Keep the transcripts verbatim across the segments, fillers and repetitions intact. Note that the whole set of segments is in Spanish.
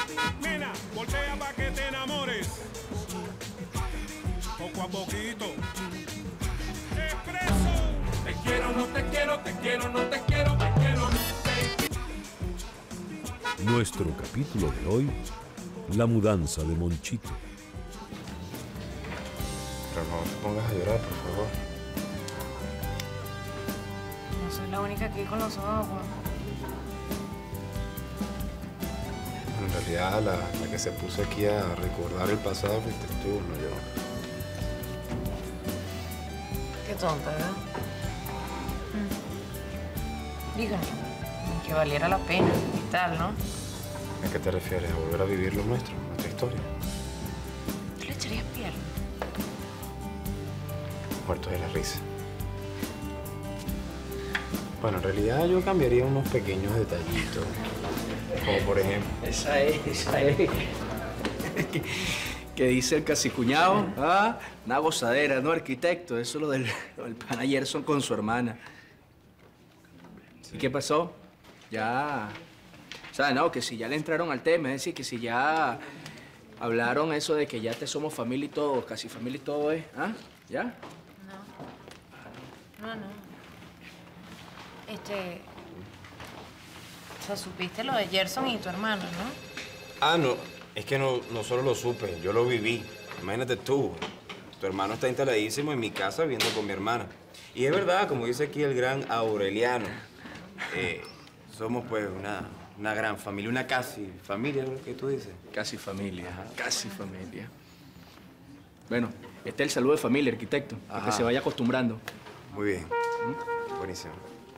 Nena, voltea pa' que te enamores. Poco a poquito. Expreso. Te quiero, no te quiero, te quiero, no te quiero, te quiero, no te quiero. Nuestro capítulo de hoy, la mudanza de Monchito. Pero no te pongas a llorar, por favor. No soy la única aquí con los ojos. En realidad, la, la que se puso aquí a recordar el pasado fuiste tú, no yo. Qué tonta, ¿verdad? Mm. Dígame, que valiera la pena y tal, ¿no? ¿A qué te refieres? ¿A volver a vivir lo nuestro, nuestra historia? ¿Tú le echarías piel? Muerto de la risa. Bueno, en realidad yo cambiaría unos pequeños detallitos. Como por ejemplo... Esa es, esa es. ¿Qué, qué dice el casicuñado? ¿Ah? Una gozadera, ¿no, arquitecto? Eso es lo del, lo del pana Gerson con su hermana. ¿Y qué pasó? Ya... O sea, no, que si ya le entraron al tema, es decir, que si ya hablaron eso de que ya te somos familia y todo, casi familia y todo, ¿eh? ¿Ah? ¿Ya? No. No, no. Este... O sea, supiste lo de Gerson y tu hermano, ¿no? Ah, no. Es que no, no solo lo supe, yo lo viví. Imagínate tú. Tu hermano está instaladísimo en mi casa viviendo con mi hermana. Y es verdad, como dice aquí el gran Aureliano, eh, somos pues una, una gran familia, una casi familia, ¿no? ¿Qué tú dices? Casi familia, ajá. Casi familia. Bueno, este es el saludo de familia, arquitecto, para Ajá. que se vaya acostumbrando. Muy bien. ¿Mm? Buenísimo.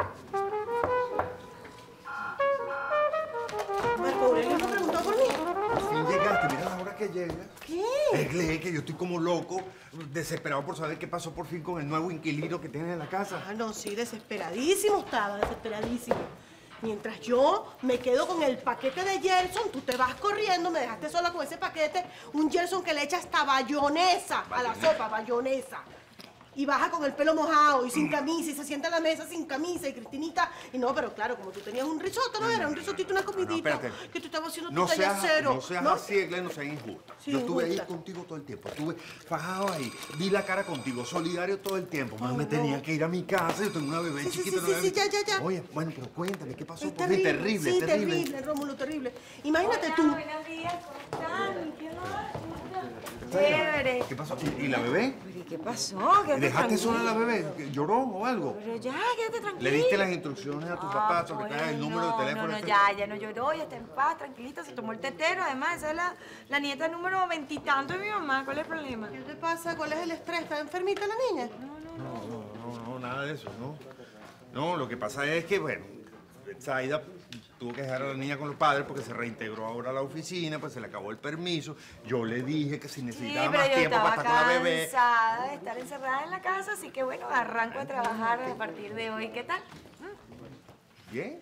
Marco Aurelio no preguntó por mí. Por fin llegaste, mira la hora que llega. ¿Qué? Es que yo estoy como loco, desesperado por saber qué pasó por fin con el nuevo inquilino que tienes en la casa. Ah, no, sí, desesperadísimo estaba, desesperadísimo. Mientras yo me quedo con el paquete de Gerson, tú te vas corriendo, me dejaste sola con ese paquete, un Gerson que le echa hasta bayonesa a la sopa, bayonesa. Y baja con el pelo mojado y sin camisa y se sienta en la mesa sin camisa y Cristinita. Y no, pero claro, como tú tenías un risotto, ¿no? Era un risotito, una comidita. No, espérate. Que tú estabas haciendo No tu talla seas, cero. no seas ¿no? así, Egle, no seas injusta. Sí, yo estuve injusta. ahí contigo todo el tiempo, estuve fajado ahí, di la cara contigo, solidario todo el tiempo. Más Ay, me no. tenía que ir a mi casa, yo tengo una bebé Sí, sí, chiquita. sí, una sí, bebé- sí, ya, ya, ya. Oye, bueno, pero cuéntame, ¿qué pasó Es por mí? terrible, Terrible, sí, terrible. terrible, Rómulo, terrible. Imagínate tú. Buenos días, ¿cómo están? ¿Qué tal? Chévere. ¿Qué pasó? ¿Y, y la bebé? ¿Pero y qué pasó? Quédate ¿Dejaste sola a la tranquilo. bebé? ¿Lloró o algo? Pero ya, quédate tranquilo. ¿Le diste las instrucciones a tu papá Ah, sobre pues, el número no, de teléfono? No, no, este? ya, ya no lloró, ya está en paz, tranquilita, se tomó el tetero. Además, esa es la, la nieta número veintitanto de mi mamá. ¿Cuál es el problema? ¿Qué te pasa? ¿Cuál es el estrés? ¿Está enfermita la niña? No, no, no, no, nada de eso, ¿no? No, lo que pasa es que, bueno, Zaida tuvo que dejar a la niña con los padres porque se reintegró ahora a la oficina, pues se le acabó el permiso. Yo le dije que si Sí, necesitaba pero más yo tiempo para estaba estar con la bebé. cansada de estar encerrada en la casa, así que bueno, arranco a trabajar a partir de hoy. ¿Qué tal? Bien.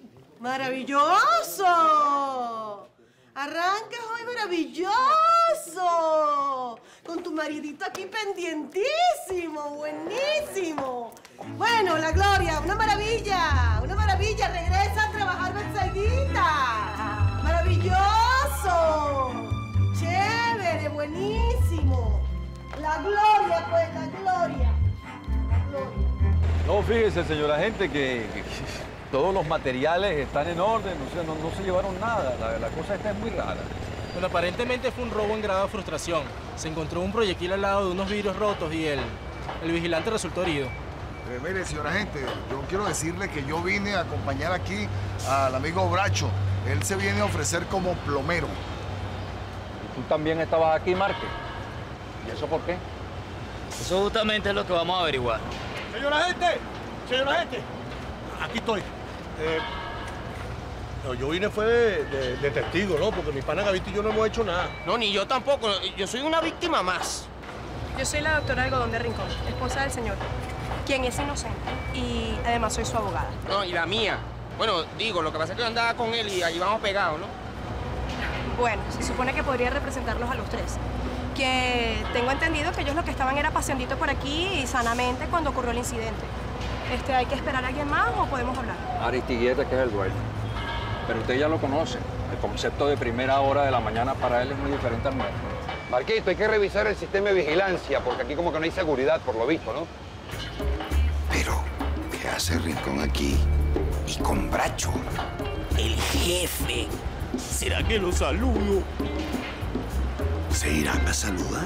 ¡Maravilloso! Arrancas hoy maravilloso. Con tu maridito aquí pendientísimo, buenísimo. Bueno, la Gloria, una maravilla, una maravilla. Regresa a trabajar Betsaidita. Maravilloso. Chévere, buenísimo. La Gloria, pues, la Gloria. La Gloria. No, fíjese, señora gente, que, que todos los materiales están en orden, o sea, no, no se llevaron nada. La, la cosa esta es muy rara. Bueno, aparentemente fue un robo en grado de frustración. Se encontró un proyectil al lado de unos vidrios rotos y el, el vigilante resultó herido. Eh, mire, señora gente, yo quiero decirle que yo vine a acompañar aquí al amigo Bracho. Él se viene a ofrecer como plomero. ¿Y tú también estabas aquí, Marque? ¿Y eso por qué? Eso justamente es lo que vamos a averiguar. Señora gente, señora gente, aquí estoy. Eh, no, yo vine fue de, de- de testigo, ¿no? Porque mi pana Gavito y yo no hemos hecho nada. No, ni yo tampoco. Yo soy una víctima más. Yo soy la doctora Algodón de Rincón, esposa del señor, quien es inocente y además soy su abogada. No, y la mía. Bueno, digo, lo que pasa es que yo andaba con él y ahí vamos pegados, ¿no? Bueno, se supone que podría representarlos a los tres. Que tengo entendido que ellos lo que estaban era paseandito por aquí y sanamente cuando ocurrió el incidente. Este, ¿hay que esperar a alguien más o podemos hablar? Aristigueta, que es el dueño. Pero usted ya lo conoce. El concepto de primera hora de la mañana para él es muy diferente al nuestro. Marquito, hay que revisar el sistema de vigilancia, porque aquí como que no hay seguridad, por lo visto, ¿no? Pero, ¿qué hace Rincón aquí? Y con Bracho. El jefe. ¿Será que lo saludo? ¿Se irán a saludar?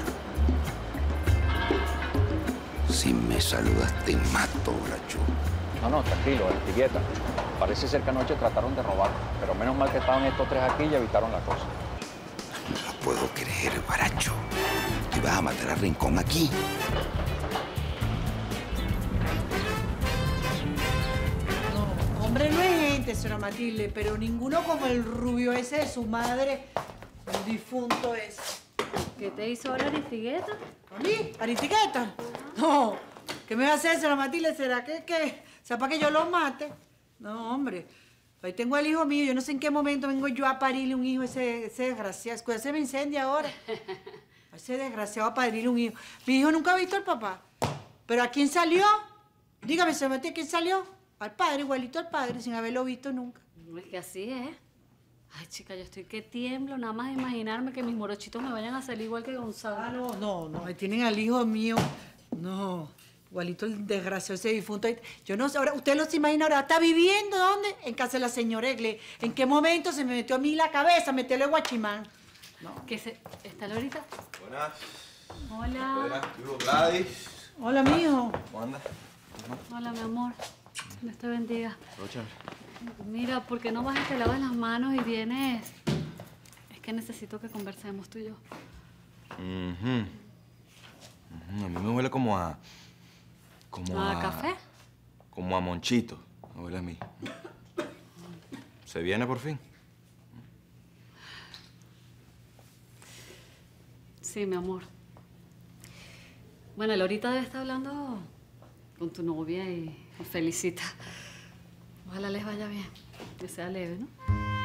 Si me saludas, te mato, Bracho. No, no, tranquilo, Aristigueta. Parece ser que anoche trataron de robar, pero menos mal que estaban estos tres aquí y evitaron la cosa. No puedo creer, Bracho. ¿Te vas a matar a Rincón aquí? No, hombre, no es gente, señora Matilde, pero ninguno como el rubio ese de su madre, el difunto ese. ¿Qué te hizo ahora Aristigueta? ¿A mí? ¿Aristigueta? No. ¿Qué me va a hacer, señora Matilde? ¿Será que, que, o sea, para que yo lo mate? No, hombre. Ahí tengo el hijo mío. Yo no sé en qué momento vengo yo a parirle un hijo a ese, ese desgraciado. Cuidado, se me incendia ahora. A ese desgraciado a parirle un hijo. Mi hijo nunca ha visto al papá. ¿Pero a quién salió? Dígame, señora Matilde, ¿quién salió? Al padre, igualito al padre, sin haberlo visto nunca. No, es que así es. Ay, chica, yo estoy que tiemblo nada más de imaginarme que mis morochitos me vayan a salir igual que Gonzalo. Ah, no, no, no. Ahí tienen al hijo mío. No. Igualito el desgraciado ese difunto. Yo no sé, ahora, usted lo se imagina ahora, ¿está viviendo dónde? En casa de la señora Egle. ¿En qué momento se me metió a mí la cabeza meterle guachimán? No. ¿Qué se... ¿Está Lorita? Buenas. Hola. Buenas. ¿Vivo Gladys? Hola, mijo. ¿Cómo andas? Hola, mi amor. Dios te bendiga. Rocha. Mira, ¿por qué no vas y te lavas las manos y vienes? Es que necesito que conversemos tú y yo. Uh-huh. Uh-huh. A mí me huele como a... Como ¿A a... café? Como a monchito. Me huele a mí. ¿Se viene por fin? Sí, mi amor. Bueno, Lorita debe estar hablando con tu novia y os felicita. Ojalá les vaya bien, que sea leve, ¿no?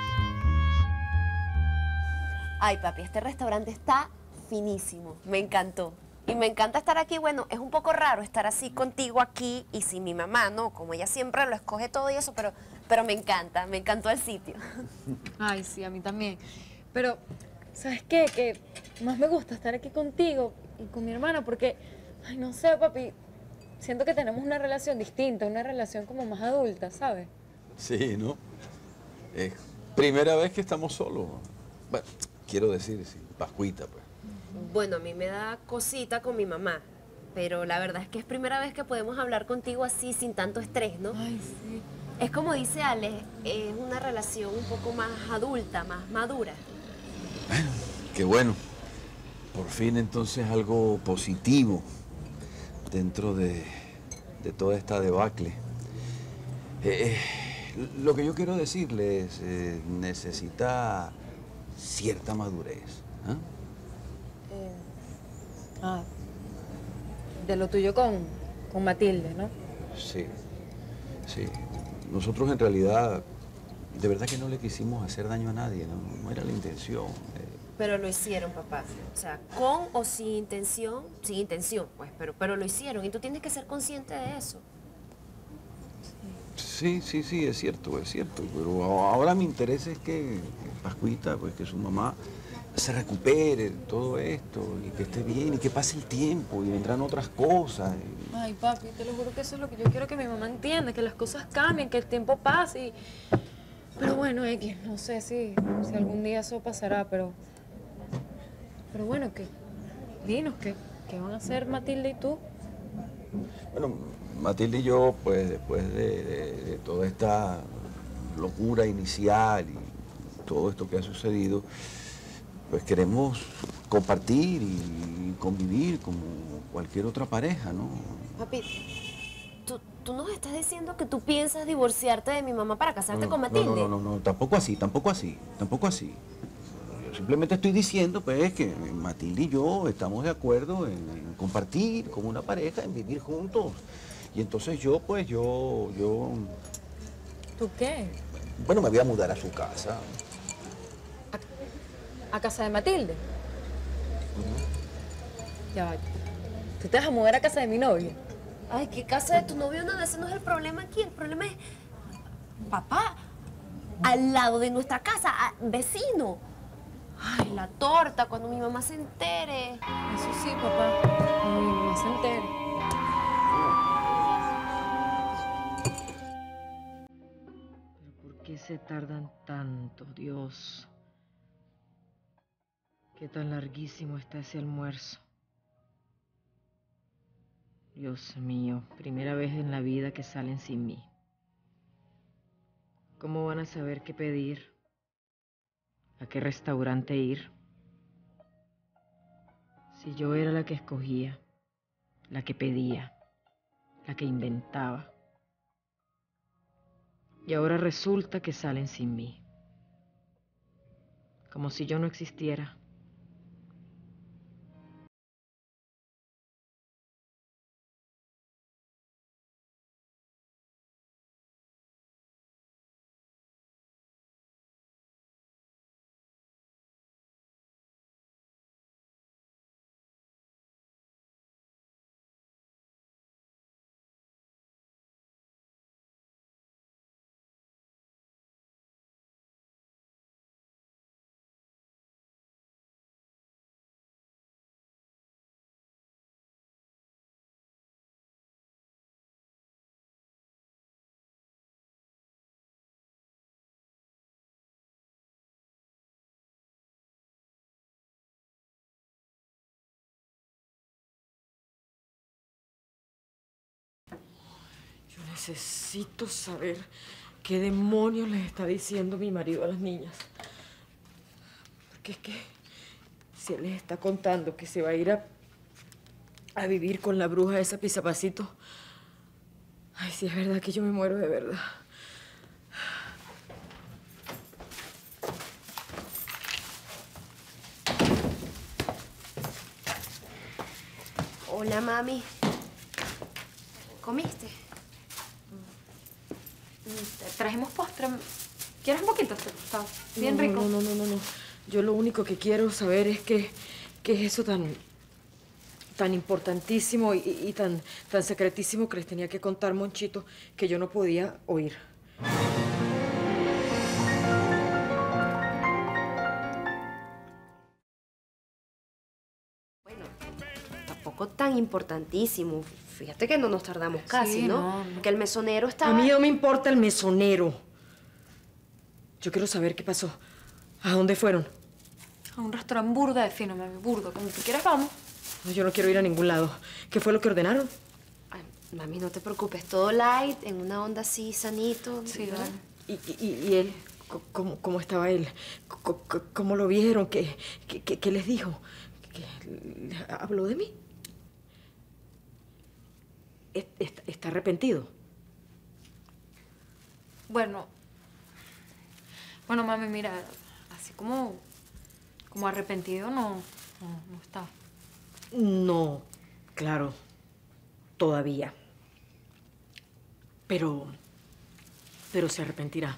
Ay, papi, este restaurante está finísimo. Me encantó. Y me encanta estar aquí. Bueno, es un poco raro estar así contigo aquí y sin mi mamá, ¿no? Como ella siempre lo escoge todo y eso, pero, pero me encanta. Me encantó el sitio. Ay, sí, a mí también. Pero, ¿sabes qué? Que más me gusta estar aquí contigo y con mi hermana porque, ay, no sé, papi, siento que tenemos una relación distinta, una relación como más adulta, ¿sabes? Sí, ¿no? Es primera vez que estamos solos. Bueno, quiero decir, sí, Pascuita, pues. Bueno, a mí me da cosita con mi mamá, pero la verdad es que es primera vez que podemos hablar contigo así, sin tanto estrés, ¿no? Ay, sí. Es como dice Ale, es una relación un poco más adulta, más madura. Bueno, qué bueno. Por fin, entonces, algo positivo dentro de, de toda esta debacle. Eh, eh, lo que yo quiero decirles eh, necesita cierta madurez. ¿Ah? Eh, ah, de lo tuyo con, con Matilde, ¿no? Sí, sí. Nosotros en realidad, de verdad que no le quisimos hacer daño a nadie, no, no era la intención. Eh. Pero lo hicieron, papá. O sea, con o sin intención, sin intención, pues, pero, pero lo hicieron y tú tienes que ser consciente de eso. Sí, sí, sí, es cierto, es cierto. Pero ahora mi interés es que, que Pascuita, pues que su mamá se recupere de todo esto y que esté bien y que pase el tiempo y vendrán otras cosas. Y... Ay, papi, te lo juro que eso es lo que yo quiero que mi mamá entienda, que las cosas cambien, que el tiempo pase y... Pero bueno, X, no sé si, si algún día eso pasará, pero... Pero bueno, que... Dinos, ¿qué, qué van a hacer Matilde y tú? Bueno, Matilde y yo, pues después de, de, de toda esta locura inicial y todo esto que ha sucedido, pues queremos compartir y convivir como cualquier otra pareja, ¿no? Papi, ¿tú, tú nos estás diciendo que tú piensas divorciarte de mi mamá para casarte no, con Matilde? No, no, no, no, tampoco así, tampoco así, tampoco así. Yo simplemente estoy diciendo, pues, que Matilde y yo estamos de acuerdo en, en compartir como una pareja, en vivir juntos. Y entonces yo, pues, yo, yo... ¿Tú qué? Bueno, me voy a mudar a su casa. ¿A casa de Matilde? Uh-huh. Ya va. ¿Tú te vas a mudar a casa de mi novio? Ay, ¿qué casa de tu novio? Nada, ese no es el problema aquí. El problema es... Papá, al lado de nuestra casa, a- vecino. Ay, la torta, cuando mi mamá se entere. Eso sí, papá. Cuando mi mamá se entere. ¿Por qué se tardan tanto, Dios? ¿Qué tan larguísimo está ese almuerzo? Dios mío, primera vez en la vida que salen sin mí. ¿Cómo van a saber qué pedir? ¿A qué restaurante ir? Si yo era la que escogía, la que pedía, la que inventaba. Y ahora resulta que salen sin mí. Como si yo no existiera. Yo necesito saber qué demonios les está diciendo mi marido a las niñas. Porque es que si él les está contando que se va a ir a, a vivir con la bruja esa pisapacito, ay, si es verdad que yo me muero de verdad. Hola, mami. ¿Comiste? Te trajimos postre. ¿Quieres un poquito? Está bien no, rico. No, no, no, no, no. Yo lo único que quiero saber es que, qué es eso tan, tan importantísimo y, y tan, tan secretísimo que les tenía que contar Monchito que yo no podía oír. Tampoco tan importantísimo. Fíjate que no nos tardamos casi, Sí, ¿no? no, no. Que el mesonero estaba... A mí no me importa el mesonero. Yo quiero saber qué pasó. ¿A dónde fueron? A un restaurante burda de fino, mami. Burdo. Cuando tú quieras, vamos. No, yo no quiero ir a ningún lado. ¿Qué fue lo que ordenaron? Ay, mami, no te preocupes. Todo light, en una onda así, sanito. Sí, ¿no? vale. ¿Y, y, y él? ¿Cómo, cómo estaba él? ¿Cómo, cómo lo vieron? ¿Qué, qué, qué- qué les dijo? ¿Qué- ¿Habló de mí? ¿Es- ¿Está, está arrepentido? Bueno. Bueno, mami, mira. Así como... Como arrepentido no... No, no está. No, claro, todavía. Pero, pero se arrepentirá.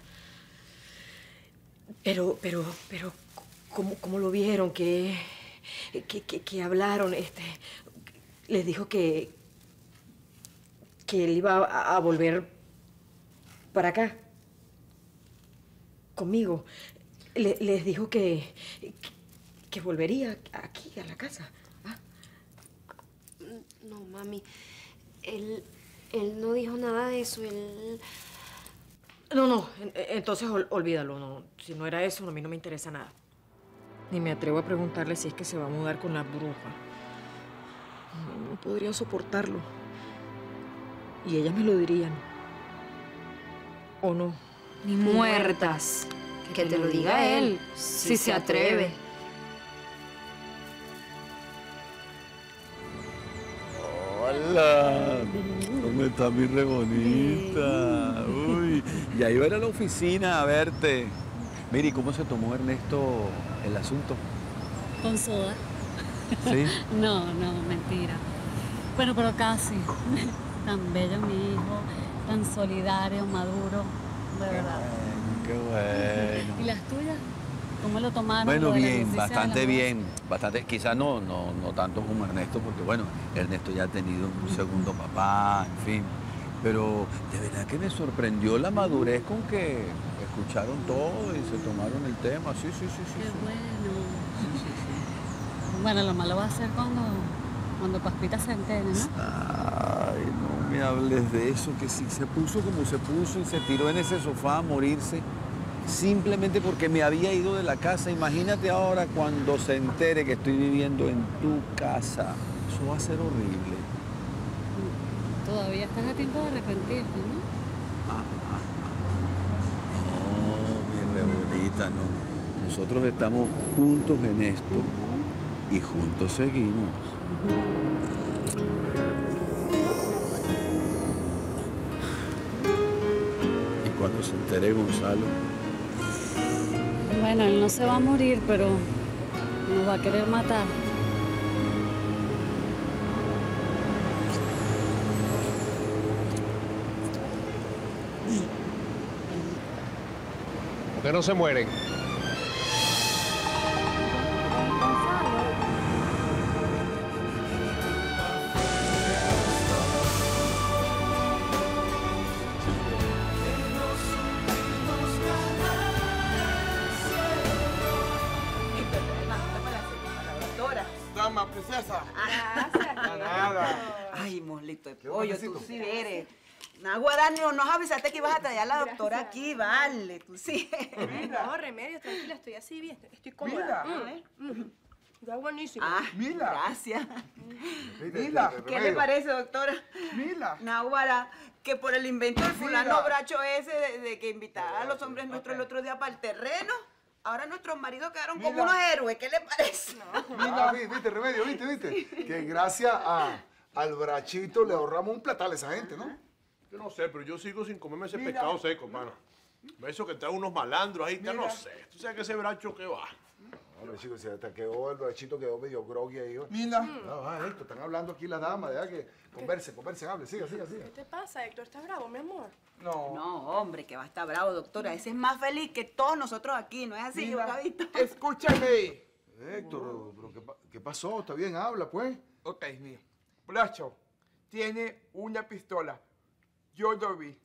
Pero, pero, pero, ¿cómo, cómo lo vieron? ¿Qué, qué, qué- qué hablaron? Este, les dijo que, que él iba a, a volver para acá, conmigo. Le- les dijo que, que, que volvería aquí, a la casa. No, mami. Él, él no dijo nada de eso. Él... No, no, en- entonces ol- olvídalo. No. Si no era eso, a mí no me interesa nada. Ni me atrevo a preguntarle si es que se va a mudar con la bruja. No, no podría soportarlo. Y ellas me lo dirían. ¿O no? Ni muertas. Que te lo diga él, si se atreve. Hola, ¿cómo está mi re bonita? Uy, ya iba a ir a la oficina a verte. Mira, ¿y cómo se tomó Ernesto el asunto? ¿Con soda? ¿Sí? No, no, mentira. Bueno, pero casi. Tan bello mi hijo, tan solidario, maduro, de verdad. Qué bueno. ¿Y las tuyas? ¿Cómo lo tomaron? Bueno, lo de la bien, noticia de la bastante muerte? bien. Bastante, quizás no, no, no tanto como Ernesto, porque bueno, Ernesto ya ha tenido un segundo papá, en fin. Pero de verdad que me sorprendió la madurez con que escucharon todo y se tomaron el tema. Sí, sí, sí, sí. Qué sí. bueno. Sí, sí, sí. Bueno, lo malo va a ser cuando, cuando Pascuita se entere, ¿no? Ay, no me hables de eso, que sí se puso como se puso y se tiró en ese sofá a morirse simplemente porque me había ido de la casa. Imagínate ahora cuando se entere que estoy viviendo en tu casa. Eso va a ser horrible. Todavía estás a tiempo de arrepentirte, ¿no? No, mi rebolita, no. Nosotros estamos juntos en esto y juntos seguimos. Y cuando se entere Gonzalo... Bueno, él no se va a morir, pero nos va a querer matar. ¿Por qué no se mueren? Dama, princesa. Gracias. Nada. Ay, moslito de Qué pollo, bonito. tú sí eres. Naguará, no nos avisaste que ibas a traer a la doctora aquí, vale, tú sí. No, Remedios, tranquila, estoy así bien, estoy Mira. cómoda. Mm, mm. Está buenísimo. Ah, Mila. gracias. Mila. ¿Qué le parece, doctora? Mila. Naguará, que por el invento del fulano Mila. bracho ese de, de que invitara a los hombres nuestros el otro día para el terreno, ahora nuestros maridos quedaron como Mila. unos héroes. ¿Qué le parece? Ah, vi- viste, Remedio, viste, viste. Que gracias a, al brachito le ahorramos un platal a esa gente, ¿no? Yo no sé, pero yo sigo sin comerme ese Mira. pescado seco, mano. Eso que traen unos malandros ahí, ya no Mira. sé. Tú sabes que ese bracho que va. Hombre, chicos, si hasta quedó el brachito quedó medio groggy ahí. ¿no? Mila. No, ah, Héctor, están hablando aquí las damas, ya que conversen, conversen, hable, siga, siga, siga. ¿Qué te pasa, Héctor? ¿Estás bravo, mi amor? No. No, hombre, que va a estar bravo, doctora. Ese es más feliz que todos nosotros aquí, ¿no es así, Mira, Gabito? Escúchame. Héctor, ¿pero qué, pa- qué pasó? ¿Está bien? Habla, pues. Ok, mira. Bracho tiene una pistola. Yo lo vi.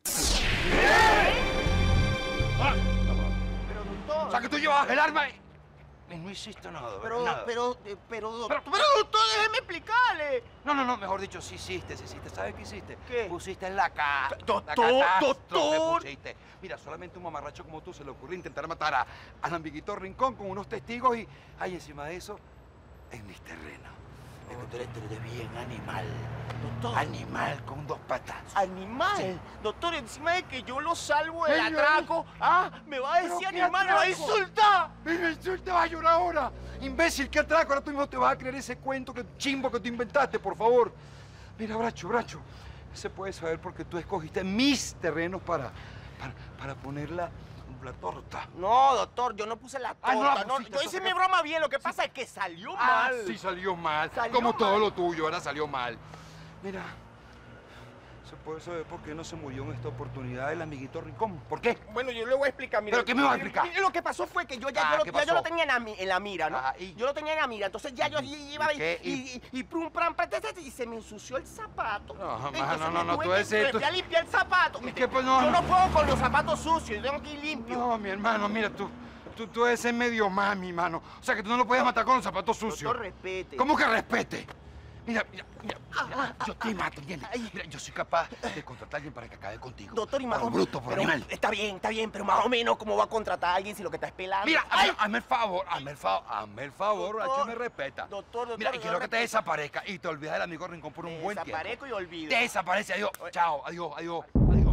Pero, doctor. O sea, que tú llevabas el arma y... y no hiciste nada, Pero, nada. pero, eh, pero, doctor. Pero- Pero, doctor, déjeme explicarle. No, no, no, mejor dicho, sí hiciste, sí hiciste. ¿Sabes qué hiciste? ¿Qué? Pusiste en la cara. Doctor, doctor. Pusiste. Mira, solamente un mamarracho como tú se le ocurrió intentar matar a, al amiguito Rincón con unos testigos y, ay, encima de eso, en mis terrenos. Es que tú eres, tú eres bien animal. Doctor. Animal con dos patas. Animal. Sí. Doctor, encima de que yo lo salvo del Ven, atraco, ah, me va a ¿Pero decir qué animal, me va a atraco? insultar. ¡Me insulta, vas a llorar ahora! ¡Imbécil, qué atraco! Ahora tú mismo te vas a creer ese cuento que chimbo que tú inventaste, por favor. Mira, Bracho, Bracho, se puede saber porque tú escogiste mis terrenos para, para, para poner la, la torta. No, doctor, yo no puse la torta. Ah, no la no, pusiste, yo hice entonces, mi ¿qué? broma bien, lo que pasa es que salió Ah, mal. sí salió mal. Salió Como todo mal. lo tuyo, ahora salió mal. Mira, se puede saber por qué no se murió en esta oportunidad el amiguito Rincón. ¿Por qué? Bueno, yo le voy a explicar, mira. ¿Pero qué me vas a explicar? Mira, lo que pasó fue que yo ya, Ah, yo, lo, ¿qué ya yo lo pasó? tenía en la, mi- en la mira, ¿no? Ajá, ¿y? Yo lo tenía en la mira, entonces ya yo iba ¿Y qué? y, y, y, prum, pram, pram, te- te- y se me ensució el zapato. No, jamás, Entonces no, me no, no, tuve tú que- ese- me tú- fui a limpiar el zapato. ¿Y qué, pues, no, yo no? no puedo con los zapatos sucios, yo tengo que ir limpio. No, mi hermano, mira, tú, tú, tú debes ser medio mami, mano. O sea, que tú no lo puedes matar con los zapatos sucios. Doctor, respete. ¿Cómo que respete? Mira, mira, mira, mira, yo te mato, ¿entiendes? Mira, yo soy capaz de contratar a alguien para que acabe contigo. Doctor, y más Por o bruto, por pero animal. Está bien, está bien, pero más o menos, ¿cómo va a contratar a alguien si lo que está es pelando? Mira, ¡ay! hazme, hazme el favor, hazme el favor, hazme el favor, Doctor, Bracho, me respeta. doctor, doctor, Mira, y yo quiero que te respeto. desaparezca y te olvides del amigo Rincón por un buen tiempo. Desaparezco y olvido. Te desaparece, adiós, chao, adiós, adiós, adiós.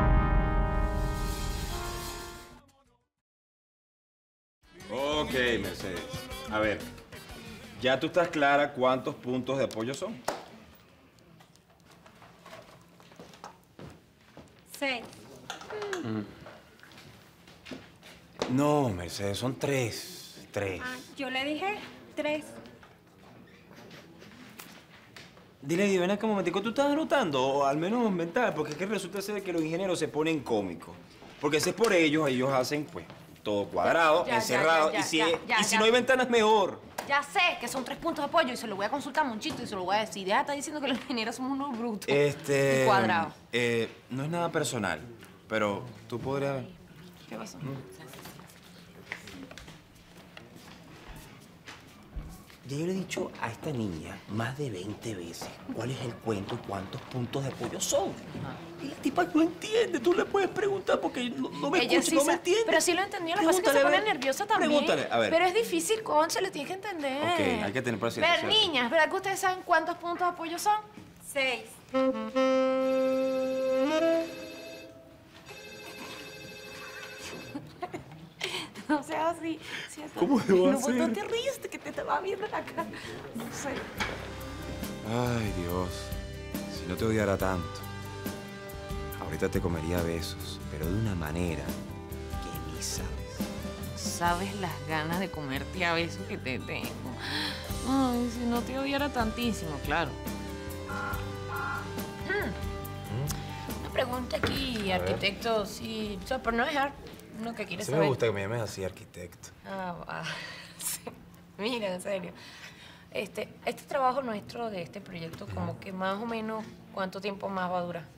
Ok, Mercedes. A ver, ya tú estás clara cuántos puntos de apoyo son. Seis. No, Mercedes, son tres. Tres. Ah, yo le dije tres. Dile, Di, ven acá un momentico, ¿tú estás anotando? O al menos mental, porque es que resulta ser que los ingenieros se ponen cómicos. Porque si es por ellos, ellos hacen, pues, todo cuadrado, Ya, ya, encerrado. ya, ya, y si, ya, es- ya, y si ya. no hay ventanas, mejor. Ya sé que son tres puntos de apoyo y se lo voy a consultar a Monchito y se lo voy a decir. Deja de estar diciendo que los ingenieros somos unos brutos. Este... Y cuadrados. Eh, no es nada personal, pero tú podrías... ¿Qué pasó? Ya yo le he dicho a esta niña más de veinte veces cuál es el cuento y cuántos puntos de apoyo son. Y la tipa no entiende. Tú le puedes preguntar porque no, no me Ella escucha, sí no me sa- entiende. Pero sí lo entendió, lo que pasa es que se Pregúntale, pone a ver. nerviosa también. Pregúntale, a ver. Pero es difícil, concha, le tienes que entender. Ok, hay que tener paciencia. Ver, ¿cierto? niñas, ¿verdad que ustedes saben cuántos puntos de apoyo son? Seis. No seas así. Sí, ¿Cómo lo va a no, hacer? No te ríes, que te, te va viendo la cara. No sé. Ay, Dios. Si no te odiara tanto. Ahorita te comería a besos, pero de una manera que ni sabes. Sabes las ganas de comerte a besos que te tengo. Ay, si no te odiara tantísimo, claro. Hmm. Una pregunta aquí, A ver. arquitecto, sí, o sea, por no dejar uno que quiere Sí saber. me gusta que me llames así, arquitecto. Ah, ah, sí. Mira, en serio. Este, este trabajo nuestro de este proyecto, como que más o menos, ¿cuánto tiempo más va a durar?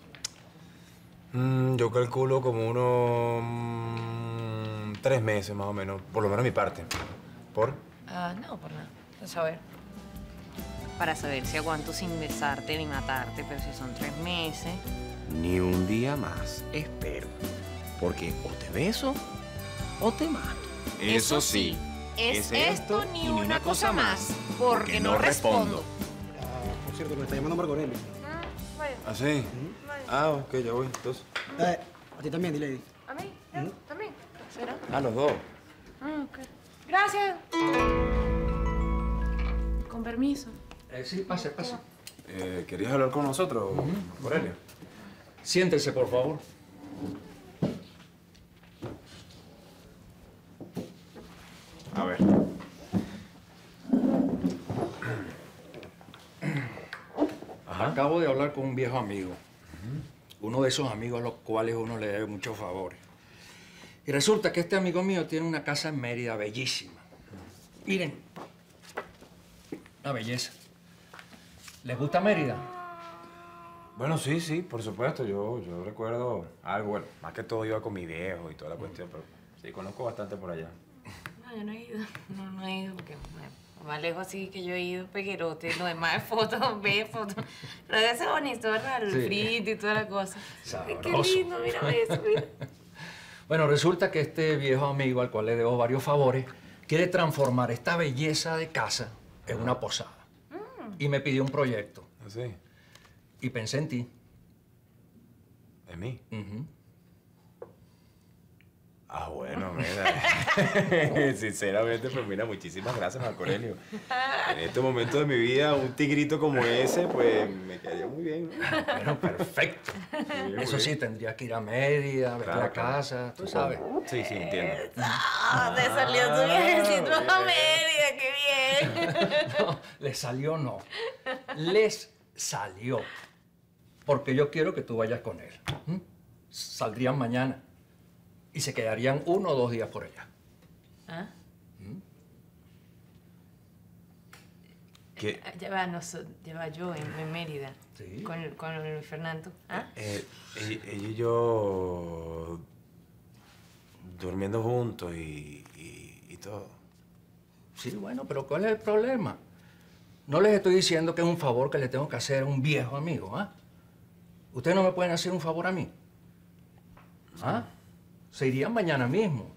Mm, yo calculo como unos mm, tres meses más o menos, por lo menos mi parte. ¿Por? Ah, no, por nada. Para saber. Para saber si aguanto sin besarte ni matarte, pero si son tres meses. Ni un día más, espero. Porque o te beso o te mato. Eso sí. Es esto ni una cosa más, porque no respondo. Por cierto, me está llamando Marco Aurelio. ¿Ah, sí? Ah, ok, ya voy, entonces. Eh, a ti también, dile. ¿A mí? ¿Eh? ¿También? ¿Será? Ah, los dos. Ah, ok. Gracias. Con permiso. Eh, sí, pase, pase. Eh, ¿Querías hablar con nosotros, Aurelio? Siéntese, por favor. A ver. Acabo de hablar con un viejo amigo. Uno de esos amigos a los cuales uno le debe muchos favores. Y resulta que este amigo mío tiene una casa en Mérida bellísima. Miren, una belleza. ¿Les gusta Mérida? Bueno, sí, sí, por supuesto. Yo, yo recuerdo algo, bueno, más que todo iba con mi viejo y toda la cuestión, pero sí, conozco bastante por allá. No, yo no he ido. No, no he ido porque bueno, más lejos así que yo he ido, Peguerote, lo demás es fotos, ve fotos. Pero debe ser bonito, ¿verdad? El Sí. frito y toda la cosa. Ay, qué Sabroso. lindo, mira eso, mira. Bueno, resulta que este viejo amigo, al cual le debo varios favores, quiere transformar esta belleza de casa en una posada. Y me pidió un proyecto. ¿Ah, sí? Y pensé en ti. ¿En mí? Ujú. Ah, bueno, mira. Sinceramente, pues mira, muchísimas gracias, Marco Aurelio. En este momento de mi vida, un tigrito como ese, pues me quedaría muy bien, ¿no? Bueno, perfecto. Muy Eso sí, bien. tendría que ir a Mérida, ver Claro, la claro. casa, tú sabes. Sí, sí, entiendo. Ah, te salió tu viajecito a Mérida, qué bien. No, les salió no. Les salió. Porque yo quiero que tú vayas con él. ¿Mm? Saldrían mañana. Y se quedarían uno o dos días por allá. ¿Ah? ¿Qué? Ya va, no, so- ya va yo en, en Mérida. Sí. Con, con Luis Fernando. ¿Ah? Eh, ella, ella y yo durmiendo juntos y, y, y todo. Sí, bueno, pero ¿cuál es el problema? No les estoy diciendo que es un favor que le tengo que hacer a un viejo amigo, ¿ah? ¿Ustedes no me pueden hacer un favor a mí? ¿Ah? Se irían mañana mismo.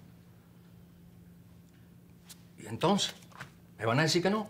¿Y entonces? ¿Me van a decir que no?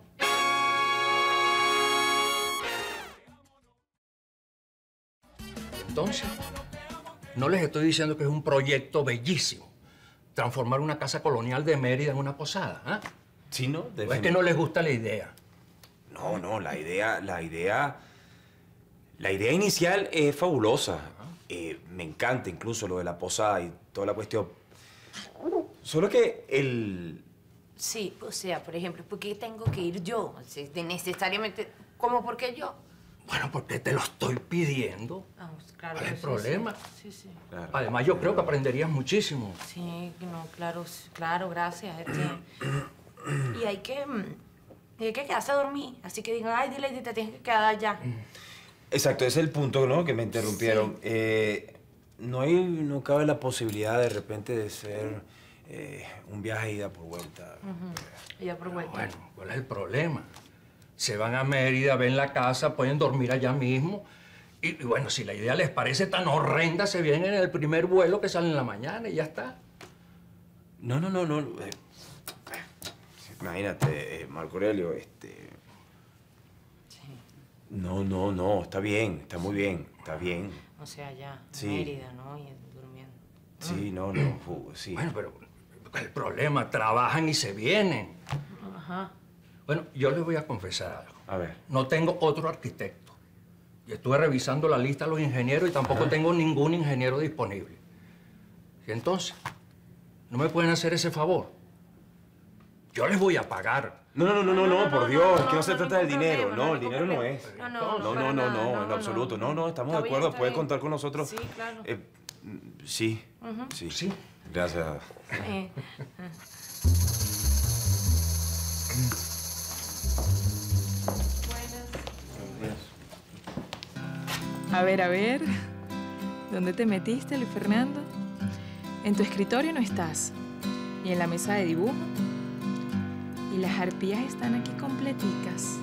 Entonces, no les estoy diciendo que es un proyecto bellísimo. Transformar una casa colonial de Mérida en una posada, ¿ah? Sí, ¿no? ¿O es que no les gusta la idea? No, no, la idea, la idea, la idea inicial es fabulosa. Eh, me encanta incluso lo de la posada y toda la cuestión. Solo que el... Sí, o sea, por ejemplo, ¿por qué tengo que ir yo? O sea, de necesariamente, ¿cómo por qué yo? Bueno, porque te lo estoy pidiendo. Ah, pues, claro. ¿Cuál es el sí, problema? Sí, sí. Claro. Además, yo creo que aprenderías muchísimo. Sí, no, claro, claro, gracias. Este, y hay que, mm, y hay que quedarse a dormir. Así que digan, ay, dile, te tienes que quedar ya. Exacto, ese es el punto, ¿no? Que me interrumpieron. Eh, no, hay, no cabe la posibilidad de repente de ser eh, un viaje ida por vuelta. Uh-huh. Ida por vuelta. Bueno, ¿cuál es el problema? Se van a Mérida, ven la casa, pueden dormir allá mismo. Y, y bueno, si la idea les parece tan horrenda, se vienen en el primer vuelo que sale en la mañana y ya está. No, no, no, no. Eh, imagínate, eh, Marco Aurelio, este... No, no, no, está bien, está muy bien, está bien. O sea, ya, Sí. Mérida, ¿no? Y durmiendo. Sí, no, no, uh, sí. Bueno, pero el problema, trabajan y se vienen. Ajá. Bueno, yo les voy a confesar algo. A ver. No tengo otro arquitecto. Y estuve revisando la lista de los ingenieros y tampoco Ajá. tengo ningún ingeniero disponible. Y entonces, ¿no me pueden hacer ese favor? Yo les voy a pagar. No, no, no, no, no, por Dios, es que no se trata del dinero. No, el dinero no es. No, no, No, no, no, no, en lo absoluto. No, no, estamos de Está bien, acuerdo, está puede bien. contar con nosotros. Sí, claro. Eh, sí, Ujú. sí. Sí. Gracias. Eh, A ver, a ver. ¿Dónde te metiste, Luis Fernando? En tu escritorio no estás. Y en la mesa de dibujo. Y las arpías están aquí completicas.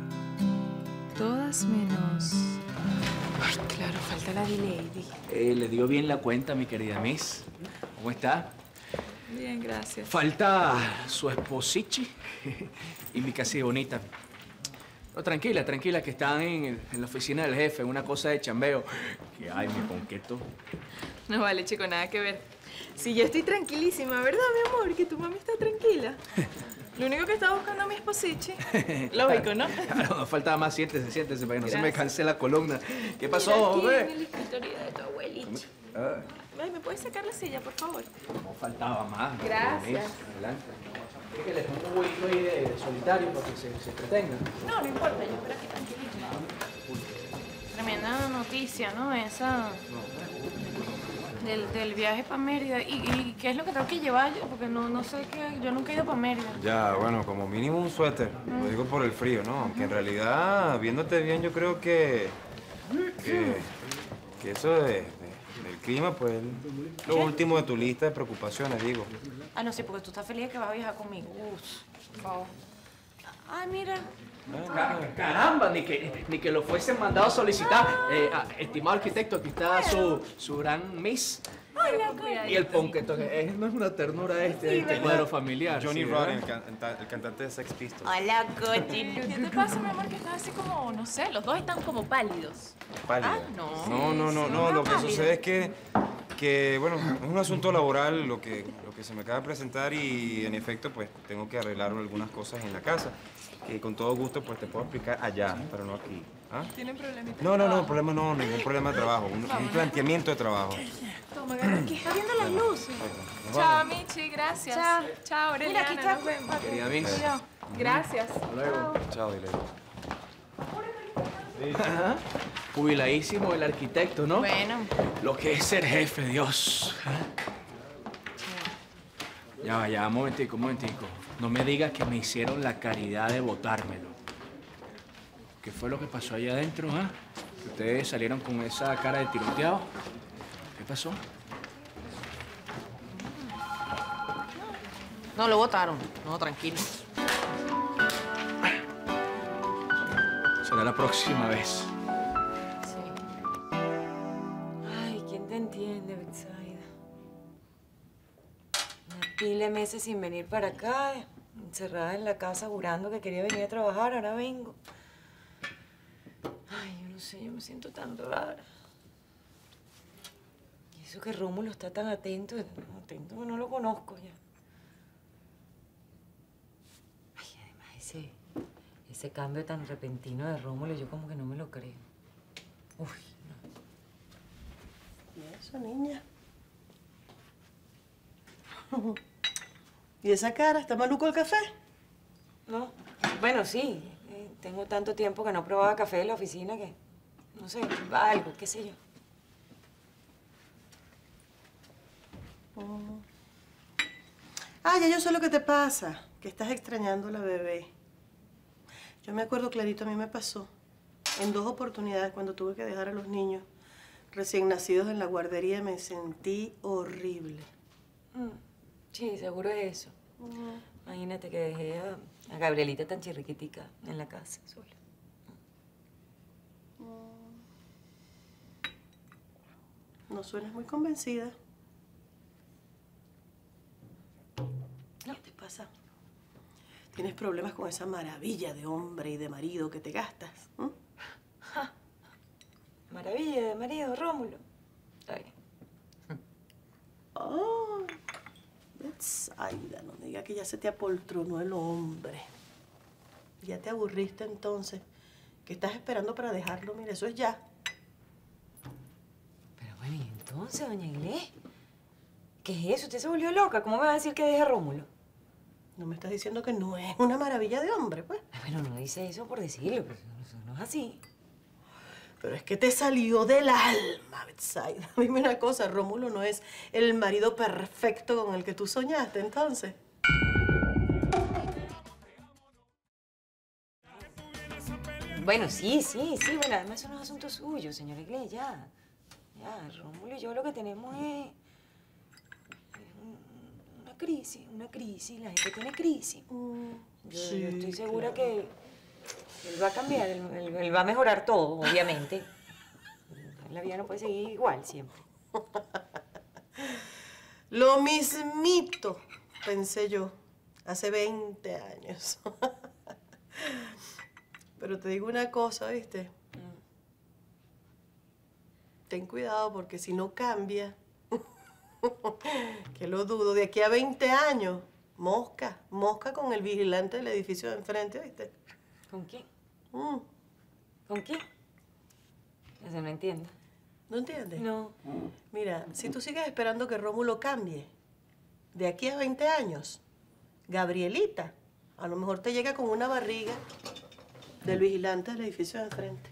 Todas menos... Ay, claro, falta la D-Lady. Eh, ¿Le dio bien la cuenta, mi querida Miss? ¿Cómo está? Bien, gracias. Falta su esposichi y mi casi bonita. No, tranquila, tranquila, que están en, el- en la oficina del jefe, una cosa de chambeo. Que ay, mi ponqueto. No vale, chico, nada que ver. Si yo estoy tranquilísima, ¿verdad, mi amor? Que tu mami está tranquila. Lo único que está buscando a mi esposichi. Lógico, ¿no? Claro, no faltaba más. Siéntese, siéntese, para que no se me Gracias. canse la columna. ¿Qué pasó, Mira aquí, hombre? en el escritorio de tu abuelito. Ah, Ay, ¿me puedes sacar la silla, por favor? no faltaba más. mi querida Gracias. Miss. Adelante. ¿Quiere que le ponga un huevito ahí de, de solitario para que se, se entretenga? No, no importa, yo espero aquí tranquilita. Tremenda noticia, ¿no? Esa del, del viaje para Mérida. ¿Y, ¿Y qué es lo que tengo que llevar yo? Porque no, no sé qué. Yo nunca he ido para Mérida. Ya, bueno, como mínimo un suéter. Lo digo por el frío, ¿no? Aunque en realidad, viéndote bien, yo creo que... que, que eso de, de- del clima, pues, es lo ¿Qué? último de tu lista de preocupaciones, digo. Ah, no, sí, porque tú estás feliz de que vas a viajar conmigo. Uf, por favor. Ay, mira. Ca- Caramba, ni que, ni que lo fuesen mandado a solicitar. Eh, ah, estimado arquitecto, aquí está su, su gran Miss. Hola, Y el ponqueto, que es, no es una ternura este, este cuadro familiar. Johnny sí, Rotten, ¿verdad? el, can- el cantante de Sex Pistols. Hola, Cochi. ¿Qué te pasa, mi amor? Que estás así como, no sé, los dos están como pálidos. Pálida. Ah, no. No, no, no, Sí, no. sí, Lo que pálida. sucede es que, que, bueno, es un asunto laboral lo que, lo que se me acaba de presentar y, en efecto, pues, tengo que arreglar algunas cosas en la casa. Que con todo gusto, pues, te puedo explicar allá, pero no aquí. ¿Ah? ¿Tienen problemitas? No, no, no, problema no, ningún problema de trabajo. Un, un planteamiento de trabajo. Toma, agarra aquí. Está viendo las luces. Nos Chao, vamos. Michi, gracias. Chao. Chao, Aureliana, Mira, aquí está. nos vemos. Querida Miss. Cuidado. Gracias. Hasta luego. Chao, dile. Ajá. Jubiladísimo el arquitecto, ¿no? Bueno. Lo que es ser jefe, Dios. Ya va, ya, un momentico, un momentico. No me digas que me hicieron la caridad de votármelo. ¿Qué fue lo que pasó allá adentro, ah? Que ustedes salieron con esa cara de tiroteado. ¿Qué pasó? No, lo votaron. No, tranquilo. Será la próxima vez. Ay, ¿quién te entiende, Betsaida? Una pila de meses sin venir para acá, encerrada en la casa jurando que quería venir a trabajar, ahora vengo. Ay, yo no sé, yo me siento tan rara. Y eso que Rómulo está tan atento, atento que no lo conozco ya. Ay, además ese, ese cambio tan repentino de Rómulo, yo como que no me lo creo. Uy, ¿Y eso, niña? ¿Y esa cara? ¿Está maluco el café? no. Bueno, sí. eh, Tengo tanto tiempo que no probaba café en la oficina que, no sé, algo, qué sé yo. Ah, ya yo sé lo que te pasa. que estás extrañando a la bebé. Yo me acuerdo clarito, a mí me pasó. En dos oportunidades cuando tuve que dejar a los niños recién nacidos en la guardería me sentí horrible. Mm, sí, seguro es eso. Mm. Imagínate que dejé a, a Gabrielita tan chirriquitica en la casa sola. No suenas muy convencida. ¿Qué te pasa? ¿Tienes problemas con esa maravilla de hombre y de marido que te gastas? ¿Mm? Ja. Maravilla de marido, Rómulo. Ay. Oh, Betsaida, no diga que ya se te apoltronó el hombre. Ya te aburriste entonces. ¿Qué estás esperando para dejarlo? Mira, eso es ya. Pero bueno, ¿y entonces, doña Inés? ¿Qué es eso? ¿Usted se volvió loca? ¿Cómo me va a decir que deje a Rómulo? No me estás diciendo que no es una maravilla de hombre, pues. Ay, bueno, no dice eso por decirlo, pero eso no es así. Pero es que te salió del alma, Betsaida. Dime una cosa, Rómulo no es el marido perfecto con el que tú soñaste, entonces. Bueno, sí, sí, sí. Bueno, además eso no es asunto suyo, señora Inglés, ya. Ya, Rómulo y yo lo que tenemos es... una crisis, una crisis. La gente tiene crisis. Mm, yo, sí, yo estoy segura claro. que él va a cambiar, él, él- él va a mejorar todo, obviamente. La vida no puede seguir igual siempre. Lo mismito, pensé yo, hace veinte años. Pero te digo una cosa, ¿viste? Ten cuidado porque si no cambia, que lo dudo, de aquí a veinte años, mosca, mosca con el vigilante del edificio de enfrente, ¿viste? ¿Con quién? Mm. ¿Con quién? Eso no entiendo. ¿No entiendes? No. Mira, si tú sigues esperando que Rómulo cambie, de aquí a veinte años, Gabrielita, a lo mejor te llega con una barriga del vigilante del edificio de enfrente.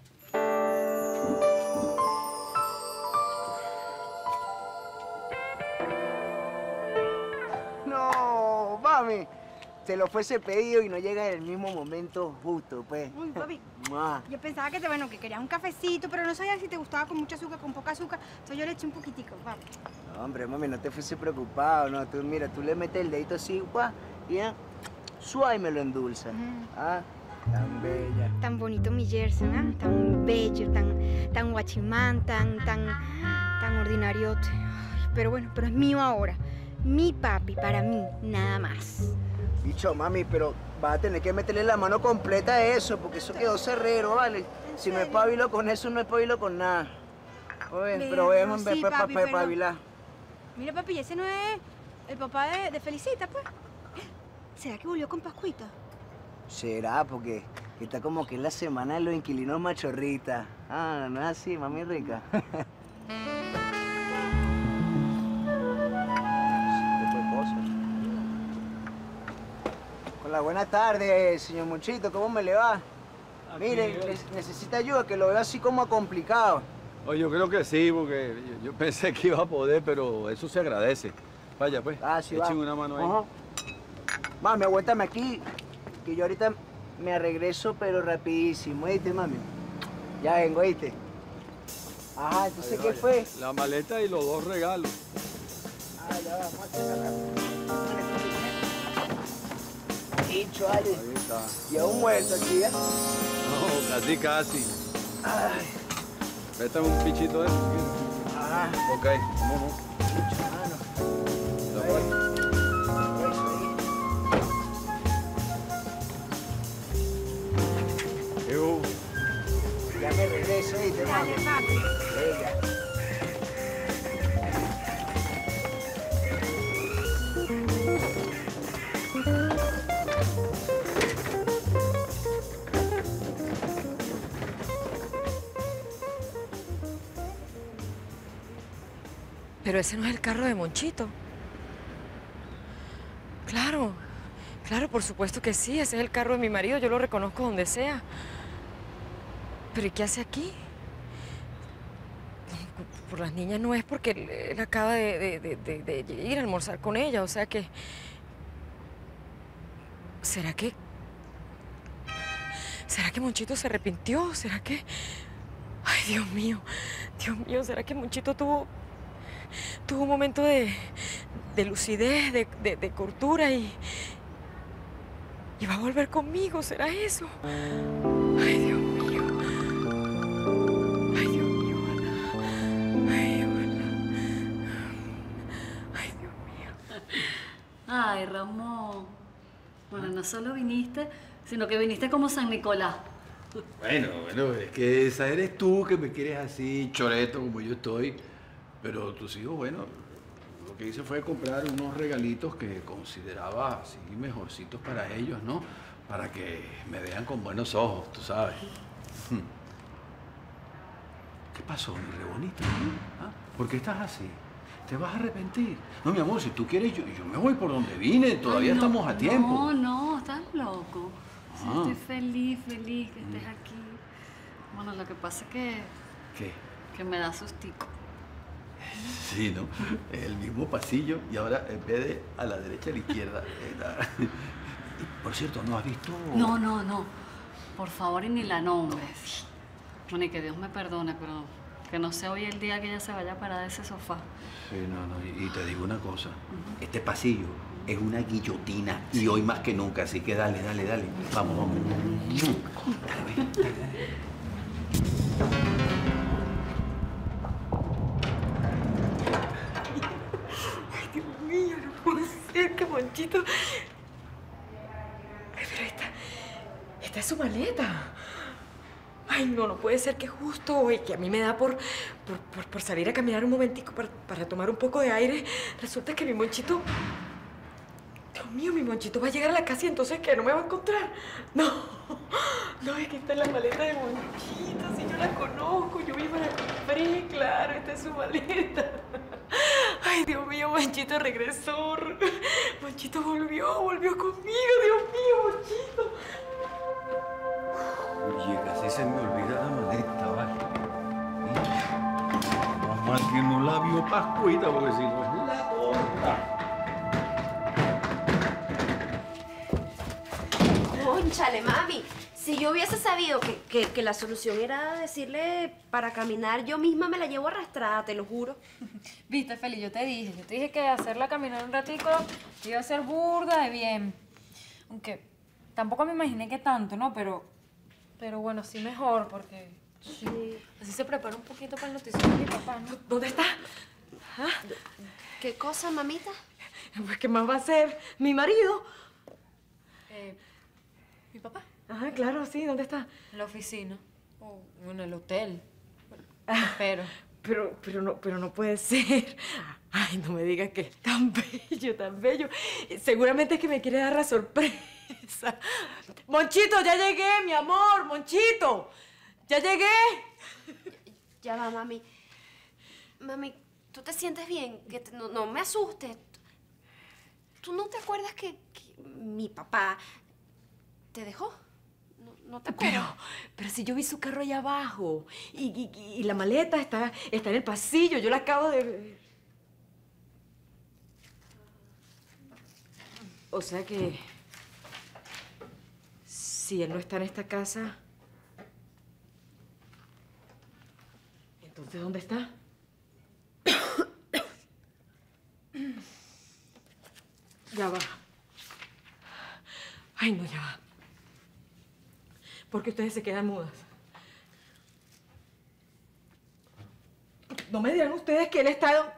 No, mami. Se lo fuese pedido y no llega en el mismo momento justo, pues. Uy, papi. Mua. Yo pensaba que, te, bueno, que querías un cafecito, pero no sabía si te gustaba con mucho azúcar, con poca azúcar. Entonces yo le eché un poquitico, papi. No, hombre, mami, no te fuese preocupado, no. Tú, mira, tú le metes el dedito así, guau, y ya, suave y me lo endulza. Ah, tan bella. Tan bonito mi Gerson, ¿ah? Tan bello, tan, tan guachimán, tan, tan, tan ordinariote. Ay, pero bueno, pero es mío ahora. Mi papi, para mí, nada más. Bicho, mami, pero vas a tener que meterle la mano completa a eso, porque eso quedó cerrero, ¿vale? Si no es pabilo con eso, no es pabilo con nada. Oye, Pero pero déjame sí, ver para papi, pero- pabilar. Mira, papi, ese no es el papá de, de Felicita, pues. ¿Será que volvió con Pascuita? Será, porque está como que es la semana de los inquilinos machorritas. Ah, no es así, mami rica. Hola, buenas tardes, señor Monchito. ¿Cómo me le va? Mire, Aquí, ne- necesita ayuda, que lo veo así como complicado. Oye, yo creo que sí, porque yo, yo pensé que iba a poder, pero eso se agradece. Vaya, pues, Ah, sí, va. echen una mano ahí. Ajá. Mami, aguántame aquí, que yo ahorita me regreso, pero rapidísimo, ¿oíste, mami? Ya vengo, ¿oíste? Ajá, entonces, Vaya, ¿qué vaya. fue? La maleta y los dos regalos. Ah, ya vamos a sacar. Dicho, Ale. Ahí está. Ya un muerto aquí, ¿eh? No, casi, casi. Ay. Préstame un pichito de eso. si quieres. Ah. Ok, vamos. Dicho, mano. Ya fue. Eso ahí. Eu. Ya me regreso, ¿oíste, mami? Venga. Pero ese no es el carro de Monchito. Claro, claro, por supuesto que sí. Ese es el carro de mi marido. Yo lo reconozco donde sea. ¿Pero y qué hace aquí? No, por las niñas no es porque él, él acaba de, de- de- de- de ir a almorzar con ella. O sea que... ¿Será que... ¿Será que Monchito se arrepintió? ¿Será que...? Ay, Dios mío, Dios mío, ¿será que Monchito tuvo... tuvo un momento de... de lucidez, de, de, de cordura y... y va a volver conmigo? ¿Será eso? Ay, Dios mío. Ay, Dios mío, Ana. Ay, Ana. Ay, Dios mío. Ay, Ramón. Bueno, no solo viniste, sino que viniste como San Nicolás. Bueno, bueno, es que esa eres tú que me quieres así, choreto como yo estoy. Pero tus hijos, bueno, lo que hice fue comprar unos regalitos que consideraba así mejorcitos para ellos, ¿no? Para que me vean con buenos ojos, tú sabes. ¿Qué pasó, mi re bonita? ¿Ah? ¿Por qué estás así? ¿Te vas a arrepentir? No, mi amor, si tú quieres, yo, yo me voy por donde vine. Todavía Ay, no, estamos a tiempo. No, no, estás loco. Sí, Ah. estoy feliz, feliz que estés aquí. Bueno, lo que pasa es que, ¿Qué? que me da sustico. Sí, ¿no? El mismo pasillo y ahora en vez de a la derecha, a la izquierda. Era... Y, por cierto, ¿no has visto...? No, no, no. Por favor, y ni la nombres. Bueno, y que Dios me perdone, pero que no sea hoy el día que ella se vaya a parar de ese sofá. Sí, no, no. Y, y te digo una cosa. Este pasillo es una guillotina y hoy más que nunca. Así que dale, dale, dale. Vamos, vamos. Dale, ven, dale, dale. Ay, Dios mío, no puede ser que Monchito... Ay, pero esta... esta es su maleta. Ay, no, no puede ser que justo hoy, que a mí me da por, por, por, por salir a caminar un momentico para, para tomar un poco de aire, resulta que mi Monchito... Dios mío, mi Monchito va a llegar a la casa y entonces, ¿qué? ¿No me va a encontrar? No, no, es que esta es la maleta de Monchito, si yo la conozco, yo misma la compré, claro, esta es su maleta. Ay, Dios mío, Monchito regresó. Monchito volvió, volvió conmigo, Dios mío, Monchito. Oye, casi se me olvida la maleta, ¿vale? Más mal que no la vio Pascuita, porque si no es la torta. Cónchale, mami. Si yo hubiese sabido que, que, que la solución era decirle para caminar, yo misma me la llevo arrastrada, te lo juro. Viste, Feli, yo te dije, yo te dije que hacerla caminar un ratico iba a ser burda de bien. Aunque tampoco me imaginé que tanto, ¿no? Pero, pero bueno, sí mejor, porque sí. Así se prepara un poquito para el noticiero de mi papá, ¿no? ¿Dónde está? ¿Ah? ¿Qué cosa, mamita? Pues, ¿qué más va a ser? ¿Mi marido? Eh, ¿Mi papá? Ajá, claro, sí. ¿Dónde está? En la oficina. O en el hotel. Espero. Pero, pero, no, pero no puede ser. Ay, no me digas que es tan bello, tan bello. Seguramente es que me quiere dar la sorpresa. Monchito, ya llegué, mi amor. Monchito, ya llegué. Ya va, mami. Mami, ¿tú te sientes bien? Que te- no, no me asustes. ¿Tú no te acuerdas que, que mi papá te dejó? No, no te acuerdas. Pero, pero si yo vi su carro allá abajo. Y, y- y la maleta está, está en el pasillo. Yo la acabo de ver. O sea que... si él no está en esta casa... ¿entonces dónde está? Ya va. Ay, no, ya va. ¿Por qué ustedes se quedan mudas? No me dirán ustedes que él está...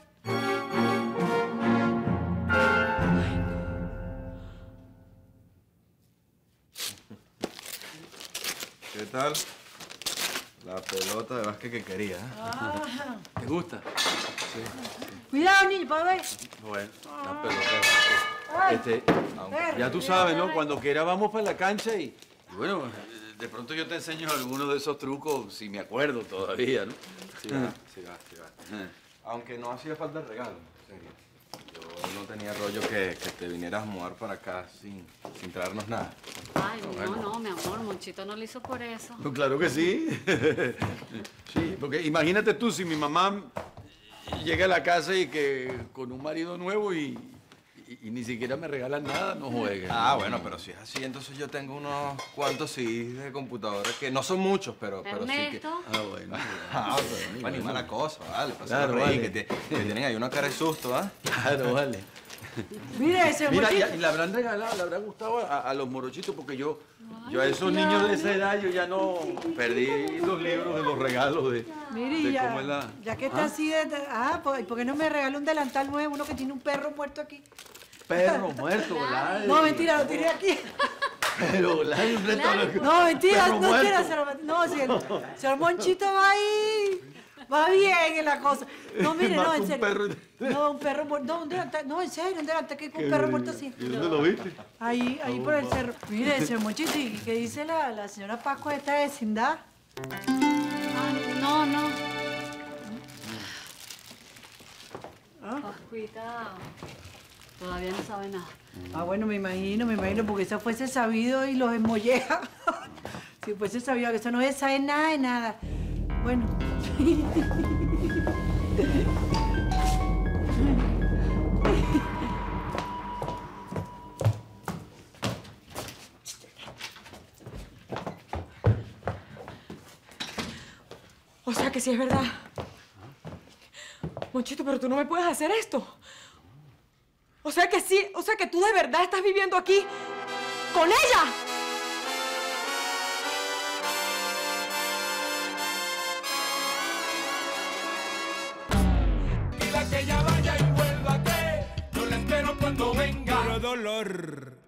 ¿Qué tal? La pelota de básquet que quería. ¿eh? Ah. ¿Te gusta? Sí. Cuidado, niño, para ver. Bueno, la pelota de básquet. Este, ya tú sabes, ¿no? Cuando quiera vamos para la cancha y, y bueno, de pronto yo te enseño algunos de esos trucos, si me acuerdo todavía, ¿no? Sí va, sí va, sí va. Aunque no hacía falta el regalo, en serio. Yo no tenía rollo que, que te vinieras a mudar para acá sin, sin traernos nada. Ay, Bueno. no, no, mi amor, Monchito no lo hizo por eso. No, claro que sí. Sí, porque imagínate tú si mi mamá llega a la casa y que con un marido nuevo y, y- y ni siquiera me regalan nada, no juegues. Ah, bueno, pero si es así, entonces yo tengo unos cuantos C Ds de computadora que no son muchos, pero, pero sí que... Ernesto. Ah, bueno. Ah, pero para animar la cosa, vale. Para Claro, hacerlo reír, vale. que, te- que tienen ahí una cara de susto, ¿ah? Claro, vale. Mira ese Mira, mochito. y, y le habrán regalado, le habrá gustado a, a los morochitos, porque yo, yo a esos niños de esa edad, yo ya no perdí los libros de los regalos de, Mire, de ya, cómo es la... ya que está ¿Ah? así de... Ah, pues, ¿por qué no me regala un delantal nuevo? Uno que tiene un perro muerto aquí. Perro muerto, ¿verdad? No, mentira, lo tiré aquí. Pero, la No, mentira, Perro no, mentira, muerto. señor, no, si el, señor Monchito va ahí, va bien en la cosa. No, mire, no, Mató en un serio. perro. No, un perro muerto, no, un delantal, no, en serio, un delantal que con un Qué perro bien. muerto así. ¿Y dónde lo viste? Ahí, ahí No, por el va. cerro. Mire, señor Monchito, ¿y qué dice la, la señora Pascua de esta vecindad? Ah, no, no. ¿Ah? Pascuita todavía no sabe nada. Ah, bueno, me imagino, me imagino, porque eso fuese sabido y los emolleja. Si fuese sabido que eso no sabe nada de nada. Bueno. O sea que sí es verdad. Monchito, pero tú no me puedes hacer esto. O sea que sí, o sea que tú de verdad estás viviendo aquí con ella. Dile que ella vaya y vuelva, que yo la espero cuando venga. Puro dolor.